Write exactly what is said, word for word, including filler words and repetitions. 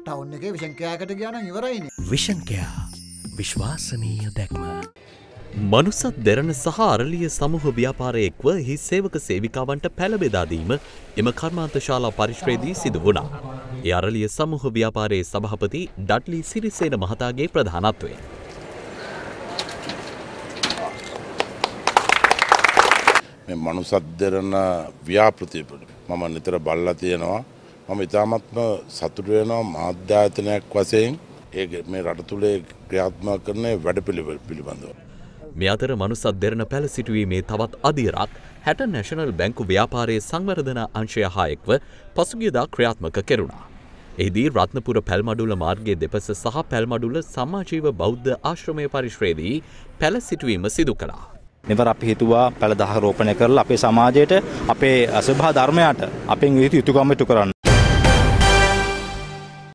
Town එකේ vision කෑකට ගියා නම් ඉවරයිනේ. විෂන් කෑ විශ්වාසනීය දැක්ම. මනුසත් දෙරණ සහ අරලිය සමූහ ව්‍යාපාරයෙක්ව හි සේවක සේවිකාවන්ට පැළ බෙදා දීම එම කර්මාන්තශාලා පරිශ්‍රයේදී සිදු වුණා. ඒ අරලිය සමූහ ව්‍යාපාරයේ සභාපති ඩඩ්ලි සිරිසේන මහතාගේ ප්‍රධානත්වයෙන්. මේ මනුසත් දෙරණ ව්‍යාපෘතිය මම නිතර බලලා තියෙනවා. මම ඉතාමත්ම සතුටු වෙනවා මාධ්‍ය ආයතනයක් වශයෙන් ඒ මේ රට තුලේ ක්‍රියාත්මක කරන වැඩපිළිවෙල පිළිබඳව. මේ අතර මනුසත් දෙරණ පැළ සිටුවීමේ තවත් අදියරක් හැටන් නැෂනල් බැංකු ව්‍යාපාරයේ සංවර්ධන අංශය හා එක්ව පසුගියදා ක්‍රියාත්මක කෙරුණා. එහිදී රත්නපුර පැල්මඩුල මාර්ගයේ දෙපස සහ පැල්මඩුල සමාජීව බෞද්ධ ආශ්‍රමය පරිශ්‍රයේදී පැළ සිටුවීම සිදු කළා. මෙවර අපි හිතුවා පැළ දහ රෝපණය කරලා අපේ සමාජයට අපේ සබහා ධර්මයට අපෙන් යුතු යුතුකම් ඉටු කරන්න.